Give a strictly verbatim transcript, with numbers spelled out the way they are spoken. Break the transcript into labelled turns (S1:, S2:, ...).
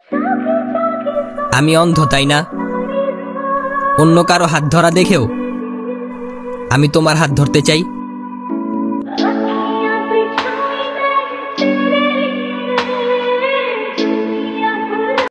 S1: আমি অন্ধ তাই না? অন্য কারো হাত ধরা দেখেও আমি তোমার হাত ধরতে চাই।